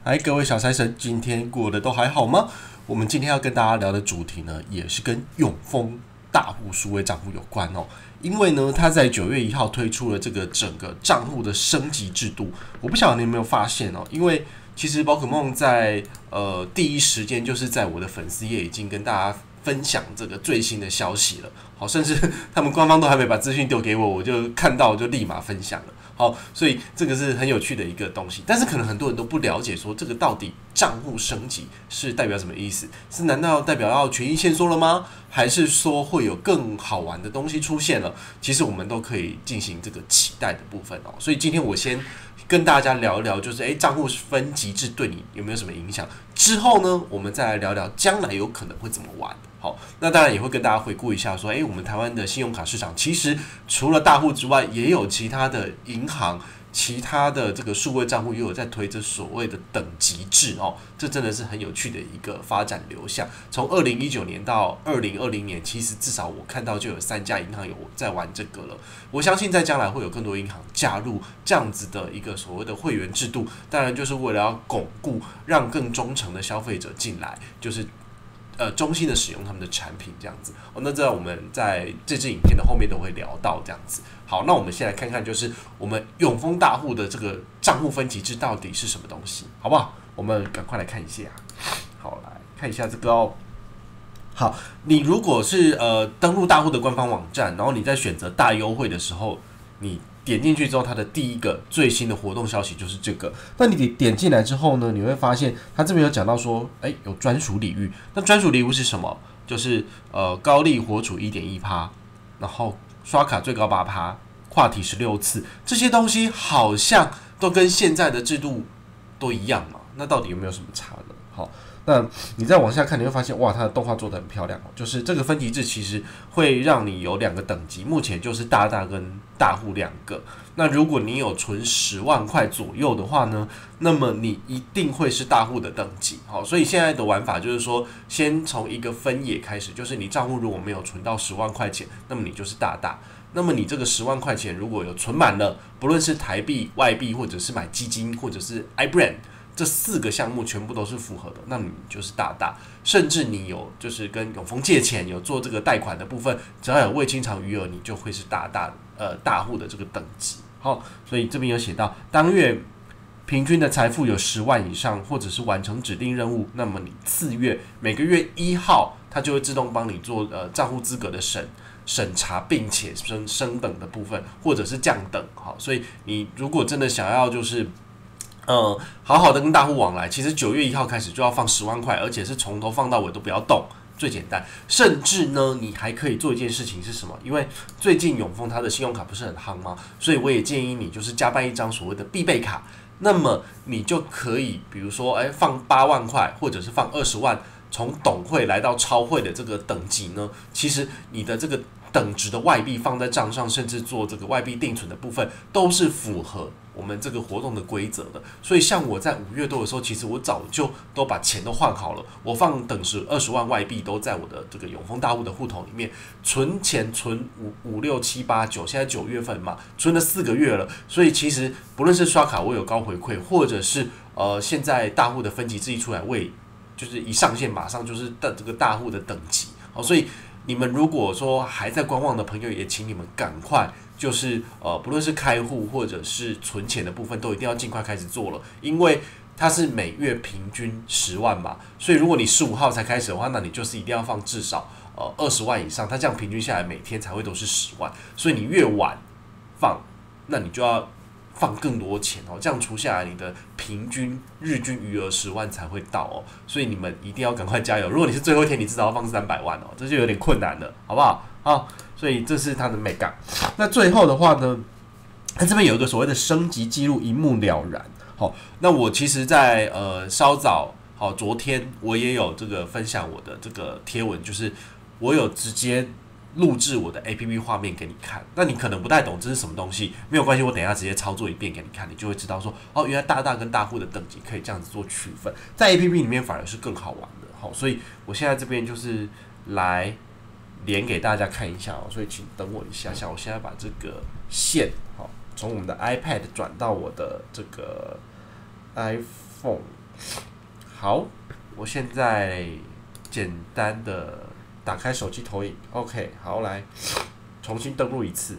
嗨，各位小财神，今天过得都还好吗？我们今天要跟大家聊的主题呢，也是跟永丰大户数位账户有关哦。因为呢，它在9月1号推出了这个整个账户的升级制度。我不晓得你有没有发现哦，因为其实宝可梦在第一时间就是在我的粉丝页已经跟大家分享这个最新的消息了。好，甚至他们官方都还没把资讯丢给我，我就看到就立马分享了。好，所以这个是很有趣的一个东西，但是可能很多人都不了解，说这个到底账户升级是代表什么意思？是难道代表要权益限缩了吗？还是说会有更好玩的东西出现了？其实我们都可以进行这个期待的部分哦。所以今天我先跟大家聊一聊，就是账户分级制对你有没有什么影响？之后呢，我们再来聊聊将来有可能会怎么玩。好，那当然也会跟大家回顾一下，说，我们台湾的信用卡市场其实除了大户之外，也有其他的银行、其他的这个数位账户，也有在推着所谓的等级制哦。这真的是很有趣的一个发展流向。从2019年到2020年，其实至少我看到就有3家银行有在玩这个了。我相信在将来会有更多银行加入这样子的一个所谓的会员制度，当然就是为了要巩固，让更忠诚的消费者进来，就是衷心的使用他们的产品这样子哦。那这我们在这支影片的后面都会聊到这样子。好，那我们先来看看，就是我们永丰大户的这个账户分级制到底是什么东西，好不好？我们赶快来看一下。好，来看一下这个哦。好，你如果是登录大户的官方网站，然后你在选择大优惠的时候，你点进去之后，它的第一个最新的活动消息就是这个。那你点进来之后呢，你会发现它这边有讲到说，有专属礼遇。那专属礼物是什么？就是高利活储1.1%，然后刷卡最高8%，跨体16次，这些东西好像都跟现在的制度都一样嘛。那到底有没有什么差呢？好。那你再往下看，你会发现，哇，它的动画做得很漂亮哦。就是这个分级制其实会让你有2个等级，目前就是大大跟大户2个。那如果你有存10万块左右的话呢，那么你一定会是大户的等级。好，所以现在的玩法就是说，先从一个分野开始，就是你账户如果没有存到10万块钱，那么你就是大大。那么你这个10万块钱如果有存满了，不论是台币、外币，或者是买基金，或者是 iBrand。这4个项目全部都是符合的，那你就是大大，甚至你有就是跟永丰借钱有做这个贷款的部分，只要有未清偿余额，你就会是大户的这个等级。好，所以这边有写到，当月平均的财富有10万以上，或者是完成指定任务，那么你次月每个月1号，它就会自动帮你做账户资格的审查，并且升等的部分，或者是降等。好，所以你如果真的想要就是好好的跟大户往来，其实9月1号开始就要放10万块，而且是从头放到尾都不要动，最简单。甚至呢，你还可以做一件事情是什么？因为最近永丰它的信用卡不是很夯吗？所以我也建议你就是加办一张所谓的必备卡，那么你就可以比如说放8万块，或者是放20万，从董会来到超会的这个等级呢，其实你的这个等值的外币放在账上，甚至做这个外币定存的部分，都是符合我们这个活动的规则的。所以像我在5月多的时候，其实我早就都把钱都换好了，我放等值20万外币都在我的这个永丰大户的户头里面，存钱存5、6、7、8、9，现在9月份嘛，存了4个月了。所以其实不论是刷卡我有高回馈，或者是现在大户的分级制一出来，就是一上线马上就是这个大户的等级。好，所以你们如果说还在观望的朋友，也请你们赶快，就是不论是开户或者是存钱的部分，都一定要尽快开始做了，因为它是每月平均10万嘛，所以如果你15号才开始的话，那你就是一定要放至少20万以上，它这样平均下来每天才会都是10万，所以你越晚放，那你就要放更多钱哦，这样除下来，你的平均日均余额10万才会到哦，所以你们一定要赶快加油。如果你是最后一天，你至少要放300万哦，这就有点困难了，好不好？好，所以这是它的美感。那最后的话呢，它这边有一个所谓的升级记录，一目了然。好，那我其实在稍早，昨天我也有这个分享我的这个贴文，就是我有直接录制我的 APP 画面给你看，那你可能不太懂这是什么东西，没有关系，我等一下直接操作一遍给你看，你就会知道说，原来大大跟大户的等级可以这样子做区分，在 APP 里面反而是更好玩的。好，所以我现在这边就是来连给大家看一下哦，所以请等我一下下，我现在把这个线从我们的 iPad 转到我的这个 iPhone 好，我现在简单的打开手机投影 ，OK， 好，来重新登录一次。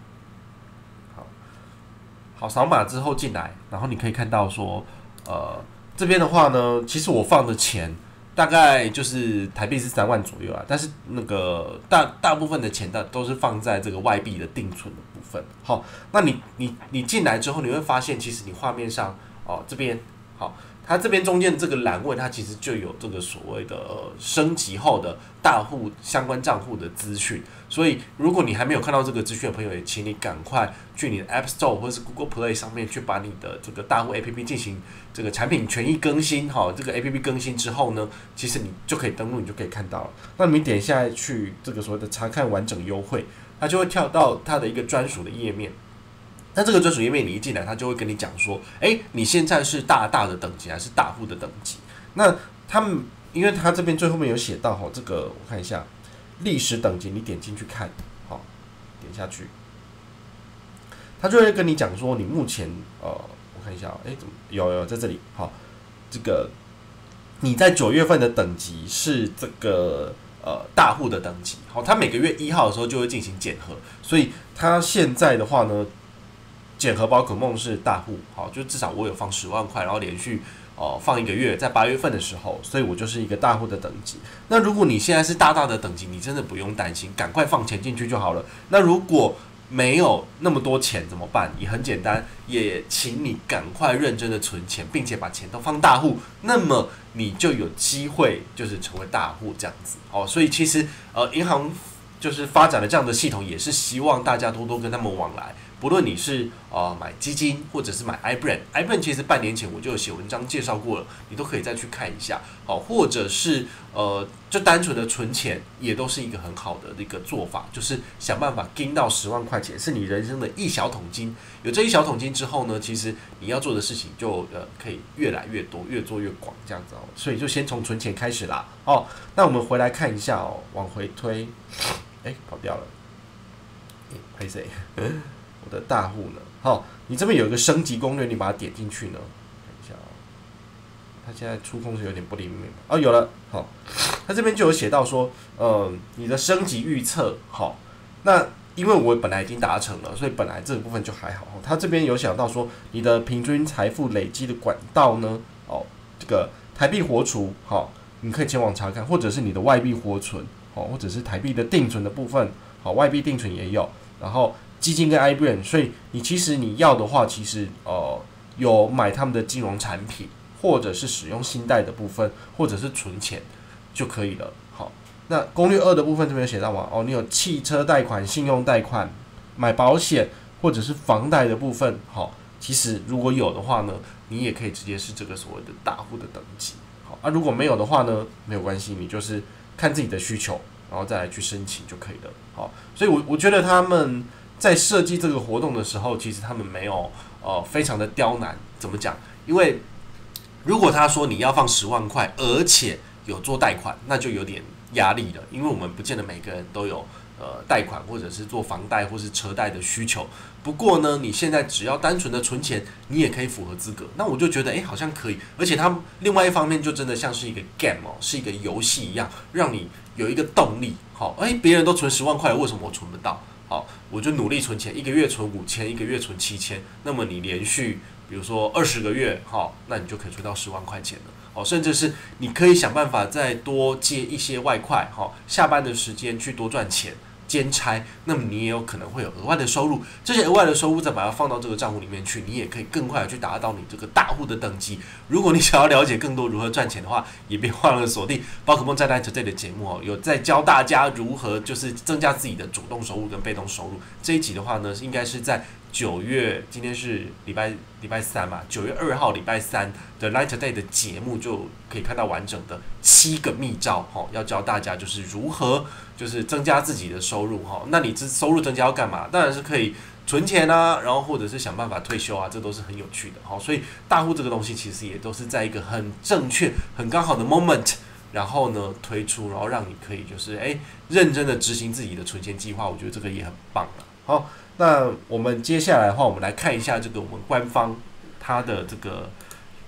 好，扫码之后进来，然后你可以看到说，这边的话呢，其实我放的钱大概就是台币是3万左右啊，但是那个大部分的钱都是放在这个外币的定存的部分。好，那你进来之后，你会发现，其实你画面上这边好。它这边中间的这个栏位，它其实就有这个所谓的升级后的大户相关账户的资讯。所以，如果你还没有看到这个资讯的朋友，也请你赶快去你的 App Store 或者是 Google Play 上面去把你的这个大户 APP 进行这个产品权益更新。好，这个 APP 更新之后呢，其实你就可以登录，你就可以看到了。那你点下去这个所谓的查看完整优惠，它就会跳到它的一个专属的页面。那这个专属页面你一进来，他就会跟你讲说，你现在是大的等级还是大户的等级？那他们，因为他这边最后面有写到这个我看一下历史等级，你点进去看，好，点下去，他就会跟你讲说，你目前我看一下，怎么有在这里，好，这个你在9月份的等级是这个大户的等级，好，他每个月1号的时候就会进行检核，所以他现在的话呢。检核宝可梦是大户，好，就至少我有放10万块，然后连续放1个月，在8月份的时候，所以我就是一个大户的等级。那如果你现在是大的等级，你真的不用担心，赶快放钱进去就好了。那如果没有那么多钱怎么办？也很简单，也请你赶快认真的存钱，并且把钱都放大户，那么你就有机会就是成为大户这样子。所以其实银行就是发展了这样的系统，也是希望大家多多跟他们往来。不论你是买基金或者是买 iBrand 其实半年前我就有写文章介绍过了，你都可以再去看一下，或者是就单纯的存钱，也都是一个很好的一个做法，就是想办法盯到10万块钱，是你人生的一小桶金。有这一小桶金之后呢，其实你要做的事情就可以越来越多，越做越广这样子所以就先从存钱开始啦。那我们回来看一下往回推，跑掉了，拍谁？我的大户呢？你这边有一个升级攻略，你把它点进去呢，看一下它现在触控是有点不灵敏有了，它这边就有写到说，你的升级预测，那因为我本来已经达成了，所以本来这个部分就还好。它这边有想到说，你的平均财富累积的管道呢，这个台币活储，你可以前往查看，或者是你的外币活存，或者是台币的定存的部分，外币定存也有，然后。基金跟 iBrand， 所以其实你要的话，其实有买他们的金融产品，或者是使用信贷的部分，或者是存钱就可以了。好，那攻略2的部分这边有写到吗？你有汽车贷款、信用贷款、买保险或者是房贷的部分。好，其实如果有的话呢，你也可以直接是这个所谓的大户的等级。好，如果没有的话呢，没有关系，你就是看自己的需求，然后再来去申请就可以了。好，所以我觉得他们。在设计这个活动的时候，其实他们没有非常的刁难。怎么讲？因为如果他说你要放10万块，而且有做贷款，那就有点压力了。因为我们不见得每个人都有贷款或者是做房贷或是车贷的需求。不过呢，你现在只要单纯的存钱，你也可以符合资格。那我就觉得好像可以。而且它另外一方面就真的像是一个 game 是一个游戏一样，让你有一个动力。别人都存10万块，为什么我存不到？好，我就努力存钱，1个月存5000，一个月存7000，那么你连续比如说20个月，那你就可以存到10万块钱了。甚至是你可以想办法再多接一些外快，下班的时间去多赚钱。兼差，那么你也有可能会有额外的收入，这些额外的收入再把它放到这个账户里面去，你也可以更快的去达到你这个大户的等级。如果你想要了解更多如何赚钱的话，也别忘了锁定宝可梦在 Line Today 的节目有在教大家如何就是增加自己的主动收入跟被动收入。这一集的话呢，应该是在9月，今天是礼拜3嘛，9月2号礼拜3的 Line Today 的节目就可以看到完整的7个秘招，要教大家就是如何就是增加自己的收入。那你收入增加要干嘛？当然是可以存钱啊，然后或者是想办法退休啊，这都是很有趣的。所以大户这个东西其实也都是在一个很正确、很刚好的 moment， 然后呢推出，然后让你可以就是认真的执行自己的存钱计划。我觉得这个也很棒了。好，那我们接下来的话，我们来看一下这个我们官方它的这个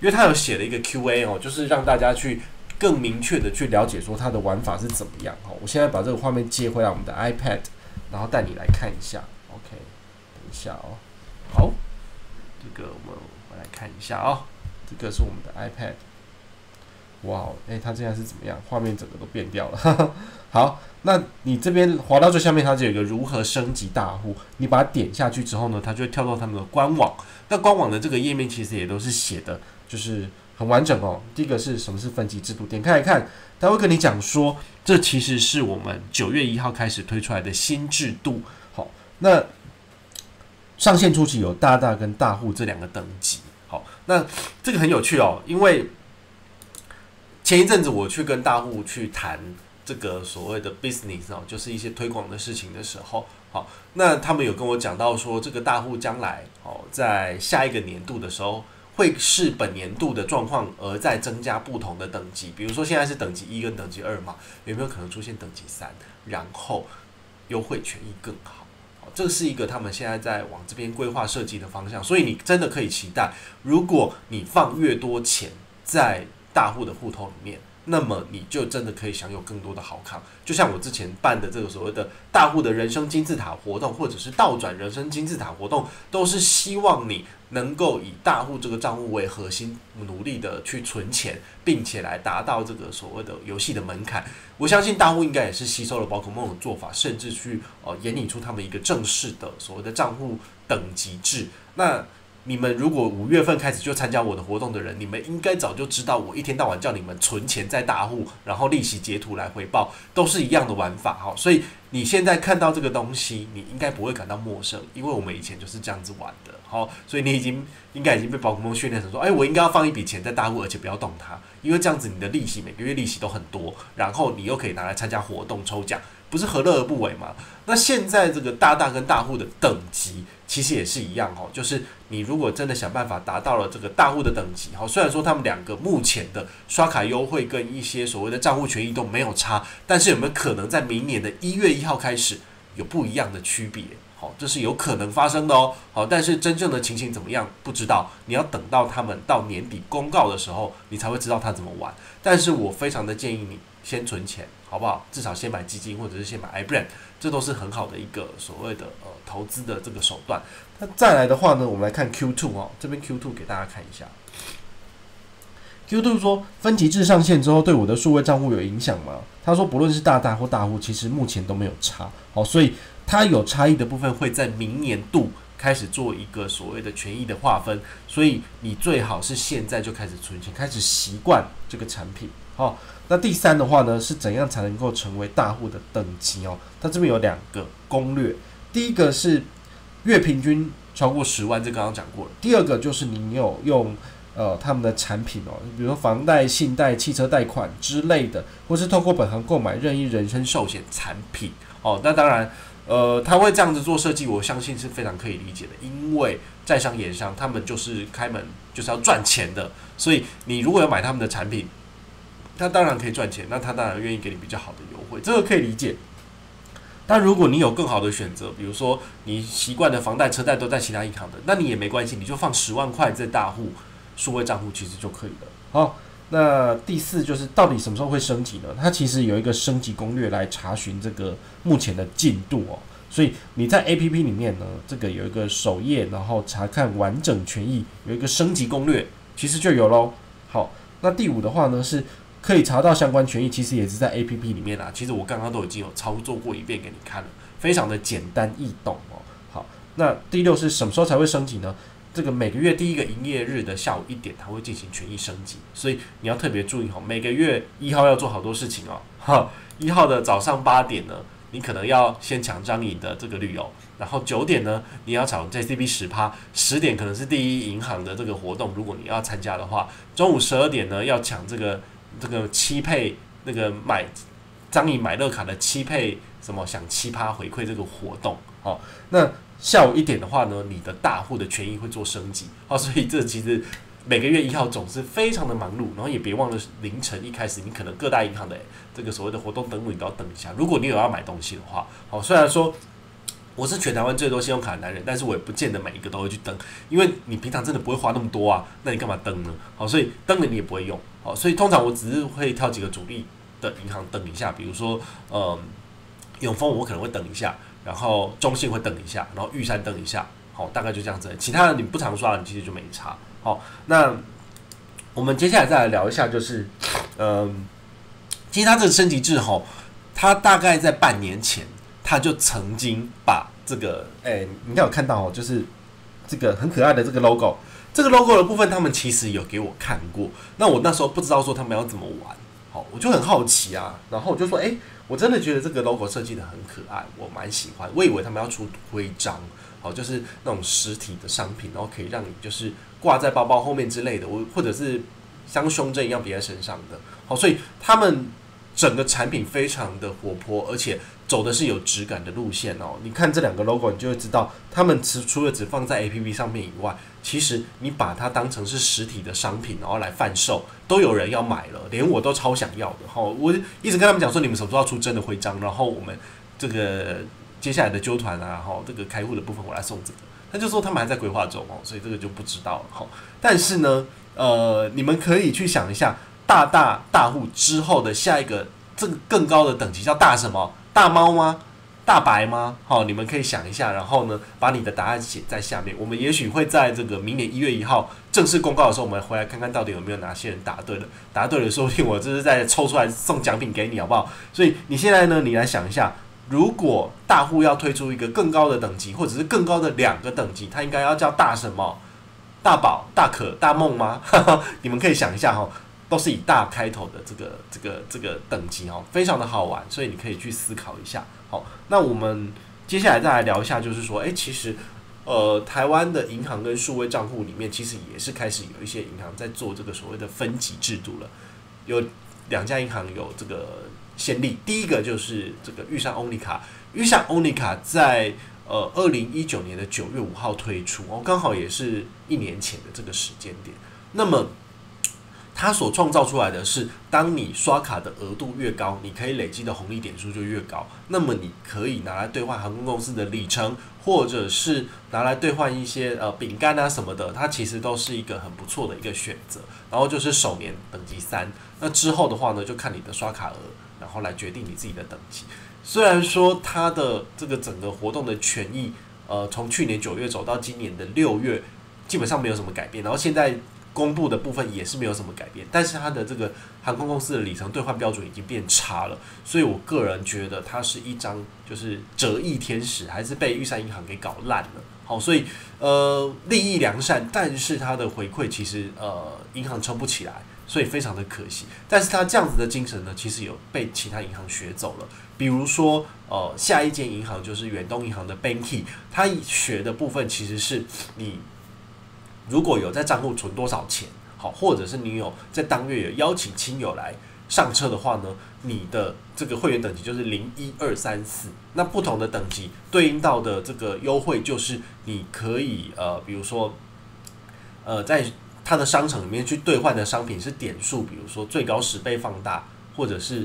因为他有写了一个 Q&A 哦，就是让大家去更明确的去了解说它的玩法是怎么样。好，我现在把这个画面接回来我们的 iPad， 然后带你来看一下。OK， 等一下哦。好，这个我们来看一下哦，这个是我们的 iPad。哇，它现在是怎么样？画面整个都变掉了。好，那你这边滑到最下面，它就有一个如何升级大户，你把它点下去之后呢，它就会跳到他们的官网。那官网的这个页面其实也都是写的，就是很完整哦。第一个是什么是分级制度，点开来看，它会跟你讲说，这其实是我们9月1号开始推出来的新制度。好，那上线初期有大大跟大户这2个等级。好，那这个很有趣哦，因为前一阵子我去跟大户去谈这个所谓的 business 哦，就是一些推广的事情的时候，好，那他们有跟我讲到说，这个大户将来哦，在下一个年度的时候，会视本年度的状况而再增加不同的等级，比如说现在是等级1跟等级2嘛，有没有可能出现等级3，然后优惠权益更好？这是一个他们现在在往这边规划设计的方向，所以你真的可以期待，如果你放越多钱在大户的户头里面，那么你就真的可以享有更多的好康。就像我之前办的这个所谓的大户的人生金字塔活动，或者是倒转人生金字塔活动，都是希望你能够以大户这个账户为核心，努力的去存钱，并且来达到这个所谓的游戏的门槛。我相信大户应该也是吸收了宝可梦的做法，甚至去研拟出他们一个正式的所谓的账户等级制。那你们如果5月份开始就参加我的活动的人，你们应该早就知道，我一天到晚叫你们存钱在大户，然后利息截图来回报，都是一样的玩法。好，所以你现在看到这个东西，你应该不会感到陌生，因为我们以前就是这样子玩的。好，所以你应该已经被宝可梦训练成说，我应该要放一笔钱在大户，而且不要动它，因为这样子你的利息每个月利息都很多，然后你又可以拿来参加活动抽奖，不是何乐而不为吗？那现在这个大跟大户的等级其实也是一样哦，就是你如果真的想办法达到了这个大户的等级，好，虽然说他们2个目前的刷卡优惠跟一些所谓的账户权益都没有差，但是有没有可能在明年的1月1号开始有不一样的区别？好，这是有可能发生的哦。好，但是真正的情形怎么样不知道，你要等到他们到年底公告的时候，你才会知道他怎么玩。但是我非常的建议你先存钱，好不好？至少先买基金或者是先买 iBrand， 这都是很好的一个所谓的投资的这个手段。那再来的话呢，我们来看 Q2 哦，这边 Q2 给大家看一下。Q2 说分级制上线之后对我的数位账户有影响吗？他说不论是大或大户，其实目前都没有差。好，所以它有差异的部分会在明年度开始做一个所谓的权益的划分，所以你最好是现在就开始存钱，开始习惯这个产品。好，那第3的话呢，是怎样才能够成为大户的等级哦？它这边有2个攻略，第一个是月平均超过10万，这刚刚讲过了。第二个就是你有用他们的产品哦，比如说房贷、信贷、汽车贷款之类的，或是透过本行购买任意人身寿险产品哦。那当然，他会这样子做设计，我相信是非常可以理解的，因为在商言商，他们就是开门就是要赚钱的，所以你如果有买他们的产品，他当然可以赚钱，那他当然愿意给你比较好的优惠，这个可以理解。但如果你有更好的选择，比如说你习惯的房贷、车贷都在其他银行的，那你也没关系，你就放10万块在大户数位账户其实就可以了。好，那第4就是到底什么时候会升级呢？它其实有一个升级攻略来查询这个目前的进度哦。所以你在 APP 里面呢，这个有一个首页，然后查看完整权益，有一个升级攻略，其实就有咯。好，那第5的话呢是可以查到相关权益，其实也是在 APP 里面啦。其实我刚刚都已经有操作过一遍给你看了，非常的简单易懂哦。好，那第6是什么时候才会升级呢？这个每个月第1个营业日的下午1点，它会进行权益升级，所以你要特别注意哦。每个月1号要做好多事情哦。1号的早上8点呢，你可能要先抢张你的这个旅游，然后9点呢，你要抢 JCB 10%，10点可能是第1银行的这个活动，如果你要参加的话，中午12点呢要抢这个7配那个买张你买乐卡的7配什么享7%回馈这个活动。好，那下午1点的话呢，你的大户的权益会做升级。好，所以这其实每个月1号总是非常的忙碌，然后也别忘了凌晨一开始，你可能各大银行的这个所谓的活动登录你都要等一下。如果你有要买东西的话，好，虽然说我是全台湾最多信用卡的男人，但是我也不见得每一个都会去登，因为你平常真的不会花那么多啊，那你干嘛登呢？好，所以登了你也不会用，好，所以通常我只是会挑几个主力的银行登一下，比如说永丰我可能会登一下，然后中信会登一下，然后玉山登一下，好，大概就这样子，其他的你不常刷，你其实就没差。好，那我们接下来再来聊一下，就是其实它这个升级制吼，它大概在半年前。他就曾经把这个，你应该有看到哦，就是这个很可爱的这个 logo， 这个 logo 的部分，他们其实有给我看过。那我那时候不知道说他们要怎么玩，好，我就很好奇啊，然后我就说，我真的觉得这个 logo 设计的很可爱，我蛮喜欢。我以为他们要出徽章，好，就是那种实体的商品，然后可以让你就是挂在包包后面之类的，或者是像胸针一样别在身上的，好，所以他们整个产品非常的活泼，而且走的是有质感的路线哦。你看这两个 logo， 你就会知道，他们除了只放在 APP 上面以外，其实你把它当成是实体的商品，然后来贩售，都有人要买了，连我都超想要的。我一直跟他们讲说，你们什么时候要出真的徽章，然后我们这个接下来的纠团啊，这个开户的部分我来送这个。他就说他们还在规划中哦，所以这个就不知道了。但是呢，你们可以去想一下，大户之后的下一个这个更高的等级叫大什么？大猫吗？大白吗？好，你们可以想一下，然后呢，把你的答案写在下面。我们也许会在这个明年1月1号正式公告的时候，我们回来看看到底有没有哪些人答对了。答对了，说不定我这是在抽出来送奖品给你，好不好？所以你现在呢，你来想一下，如果大户要推出一个更高的等级，或者是更高的2个等级，它应该要叫大什么？大宝、大可、大梦吗？你们可以想一下哈。都是以大开头的这个等级哦，非常的好玩，所以你可以去思考一下。好，那我们接下来再来聊一下，就是说，其实台湾的银行跟数位账户里面，其实也是开始有一些银行在做这个所谓的分级制度了。有2家银行有这个先例，第一个就是这个玉山欧尼卡，玉山欧尼卡在2019年的9月5号推出，刚好也是1年前的这个时间点。那么它所创造出来的是，当你刷卡的额度越高，你可以累积的红利点数就越高。那么你可以拿来兑换航空公司的里程，或者是拿来兑换一些饼干啊什么的，它其实都是一个很不错的一个选择。然后就是首年等级3，那之后的话呢，就看你的刷卡额，然后来决定你自己的等级。虽然说它的这个整个活动的权益，从去年9月走到今年的6月，基本上没有什么改变。然后现在公布的部分也是没有什么改变，但是它的这个航空公司的里程兑换标准已经变差了，所以我个人觉得它是一张就是折翼天使，还是被玉山银行给搞烂了。好，所以利益良善，但是它的回馈其实银行撑不起来，所以非常的可惜。但是它这样子的精神呢，其实有被其他银行学走了，比如说下一间银行就是远东银行的 Banky， 它学的部分其实是你如果有在账户存多少钱，好，或者是你有在当月有邀请亲友来上车的话呢，你的这个会员等级就是0、1、2、3、4，那不同的等级对应到的这个优惠就是你可以比如说在它的商城里面去兑换的商品是点数，比如说最高10倍放大，或者是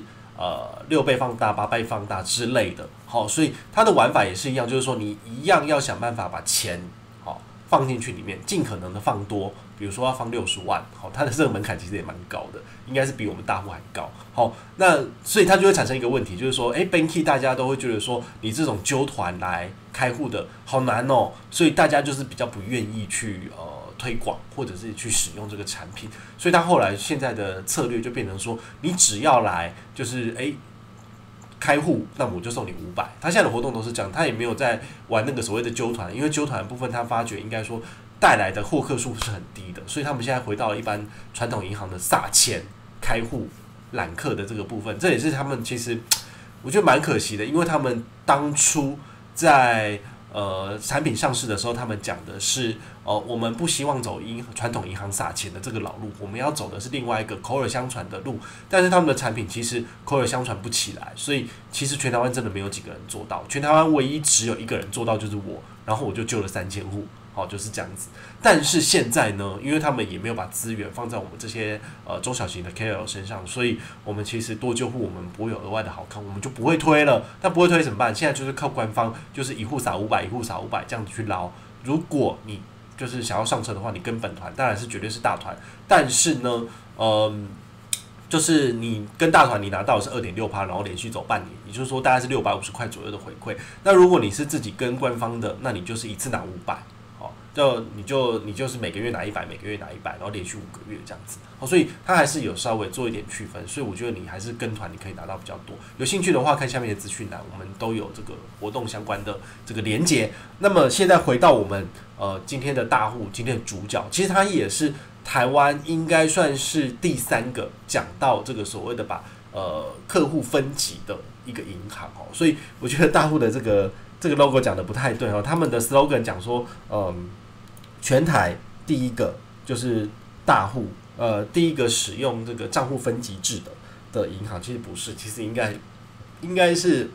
6倍放大、8倍放大之类的。好，所以它的玩法也是一样，就是说你一样要想办法把钱放进去里面，尽可能的放多，比如说要放60万，好，它的这个门槛其实也蛮高的，应该是比我们大户还高。好，那所以它就会产生一个问题，就是说，Banky 大家都会觉得说，你这种揪团来开户的好难哦，所以大家就是比较不愿意去推广或者是去使用这个产品，所以他后来现在的策略就变成说，你只要来就是开户，那我就送你500。他现在的活动都是这样，他也没有在玩那个所谓的揪团，因为揪团的部分他发觉应该说带来的获客数是很低的，所以他们现在回到了一般传统银行的撒钱开户揽客的这个部分，这也是他们其实我觉得蛮可惜的，因为他们当初在产品上市的时候，他们讲的是我们不希望走传统银行撒钱的这个老路，我们要走的是另外一个口耳相传的路。但是他们的产品其实口耳相传不起来，所以其实全台湾真的没有几个人做到。全台湾唯一只有1个人做到，就是我，然后我就救了3000户。 好，就是这样子。但是现在呢，因为他们也没有把资源放在我们这些中小型的 KOL 身上，所以我们其实多救护我们不会有额外的好康，我们就不会推了。那不会推怎么办？现在就是靠官方，就是一户撒500，一户撒500这样子去捞。如果你就是想要上车的话，你跟本团当然是绝对是大团，但是呢，就是你跟大团，你拿到的是2.6%，然后连续走半年，也就是说大概是650块左右的回馈。那如果你是自己跟官方的，那你就是一次拿500，你就是每个月拿100，每个月拿100，然后连续5个月这样子。所以它还是有稍微做一点区分。所以我觉得你还是跟团，你可以拿到比较多。有兴趣的话，看下面的资讯栏，我们都有这个活动相关的这个连结。那么现在回到我们今天的大户，今天的主角，其实他也是台湾应该算是第3个讲到这个所谓的把客户分级的一个银行哦。所以我觉得大户的这个 logo 讲的不太对哦，他们的 slogan 讲说全台第一个就是大户，第一个使用这个账户分级制的银行，其实不是，其实应该是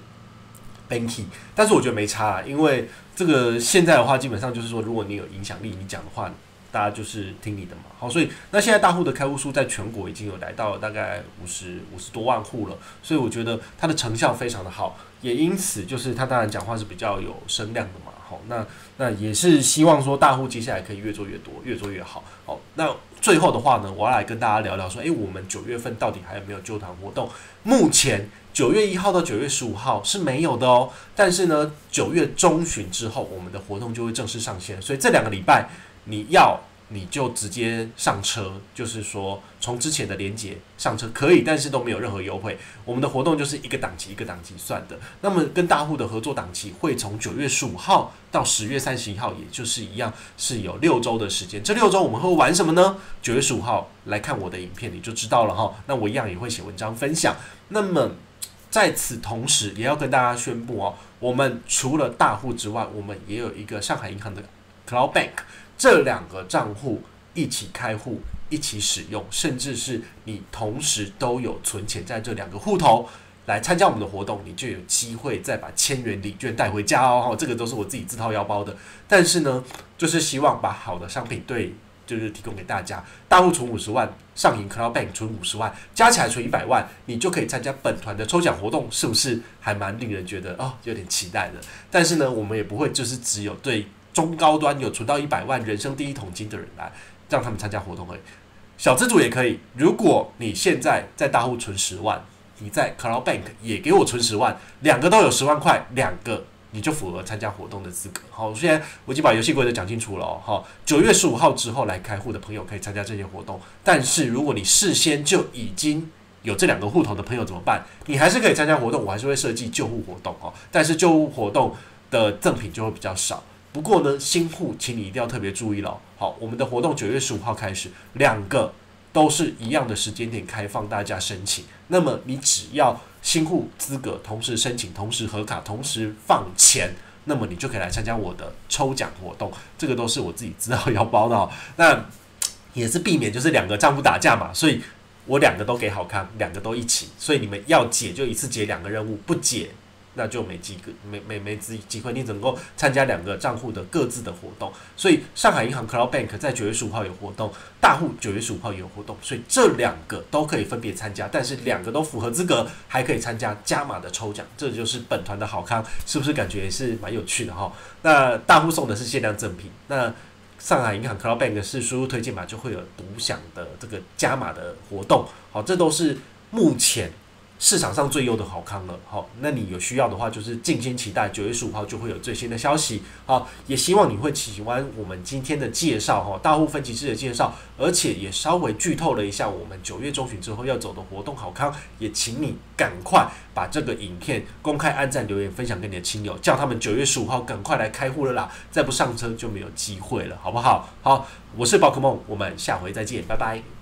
Banky， 但是我觉得没差啦，因为这个现在的话，基本上就是说，如果你有影响力，你讲的话，大家就是听你的嘛。好，所以那现在大户的开户数在全国已经有来到了大概50多万户了，所以我觉得它的成效非常的好，也因此就是他当然讲话是比较有声量的嘛。好，那也是希望说大户接下来可以越做越多，越做越好。好，那最后的话呢，我要来跟大家聊聊说，我们9月份到底还有没有揪团活动？目前9月1号到9月15号是没有的哦，但是呢，9月中旬之后，我们的活动就会正式上线，所以这2个礼拜你就直接上车，就是说从之前的连结上车可以，但是都没有任何优惠。我们的活动就是一个档期一个档期算的。那么跟大户的合作档期会从9月15号到10月31号，也就是一样是有6周的时间。这6周我们会玩什么呢？9月15号来看我的影片你就知道了哈。那我一样也会写文章分享。那么在此同时，也要跟大家宣布哦，我们除了大户之外，我们也有一个上海银行的 Cloud Bank。这2个账户一起开户，一起使用，甚至是你同时都有存钱在这2个户头来参加我们的活动，你就有机会再把1000元礼券带回家哦。这个都是我自己自掏腰包的，但是呢，就是希望把好的商品就是提供给大家。大户存50万，上银 Cloud Bank 存50万，加起来存100万，你就可以参加本团的抽奖活动，是不是还蛮令人觉得有点期待的？但是呢，我们也不会就是只有对中高端有存到100万人生第一桶金的人来让他们参加活动而已，小资主也可以。如果你现在在大户存10万，你在 Cloud Bank 也给我存10万，2个都有10万块，2个你就符合参加活动的资格。好，现在我已经把游戏规则讲清楚了哦。好，9月15号之后来开户的朋友可以参加这些活动，但是如果你事先就已经有这2个户头的朋友怎么办？你还是可以参加活动，我还是会设计旧户活动哦，但是旧户活动的赠品就会比较少。不过呢，新户请你一定要特别注意了。好，我们的活动9月15号开始，2个都是一样的时间点开放大家申请。那么你只要新户资格同时申请、同时核卡、同时放钱，那么你就可以来参加我的抽奖活动。这个都是我自己自掏腰包的哦。那也是避免就是2个账户打架嘛，所以我2个都给好康，2个都一起。所以你们要解就一次解2个任务，不解那就没机会，你只能够参加2个账户的各自的活动。所以上海银行 Cloud Bank 在9月15号有活动，大户9月15号也有活动，所以这2个都可以分别参加，但是2个都符合资格，还可以参加加码的抽奖，这就是本团的好康，是不是感觉也是蛮有趣的哈？那大户送的是限量赠品，那上海银行 Cloud Bank 是输入推荐码就会有独享的这个加码的活动，好，这都是目前市场上最优的好康了。好，那你有需要的话，就是静心期待9月15号就会有最新的消息。好，也希望你会喜欢我们今天的介绍，大户分级制的介绍，而且也稍微剧透了一下我们9月中旬之后要走的活动好康。也请你赶快把这个影片公开按赞、留言、分享给你的亲友，叫他们9月15号赶快来开户了啦！再不上车就没有机会了，好不好？好，我是宝可梦，我们下回再见，拜拜。